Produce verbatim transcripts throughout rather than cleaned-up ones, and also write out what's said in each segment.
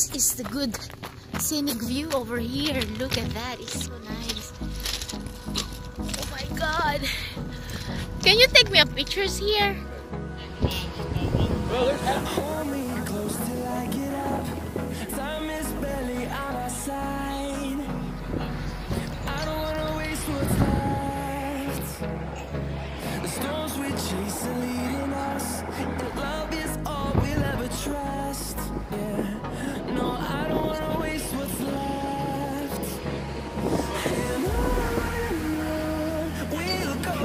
this is the good scenic view over here. Look at that, it's so nice. Oh my god. Can you take me a pictures here? Well, hold me close till I get up. Time is barely on our side. I don't wanna waste what's left. The storms we chase are leading us, and love is all we'll ever trust. Yeah, no, I don't wanna waste what's left. And on we'll go,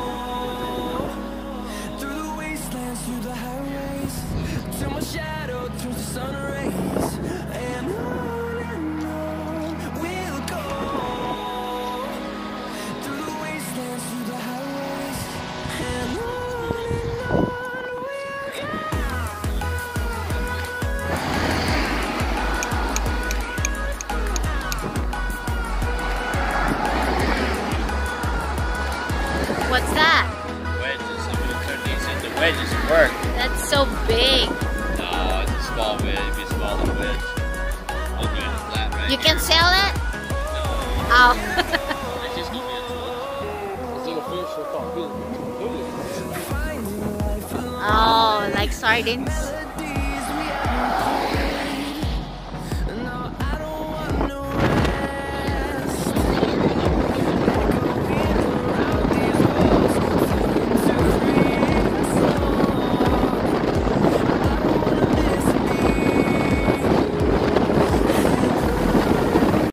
through the wastelands, through the highways, till my shadow turns to sun rays. And on and on we'll go, through the wastelands, through the highways, and on and on we'll go. What's that? Wedges. I'm gonna turn these into wedges and work. That's so big. No, it's a small wedge. It'd be a smaller wedge. I'll do it flat right You here. can sell it? No. Oh. It's just gonna be a tool. It's gonna finish with all good. Oh, like sardines.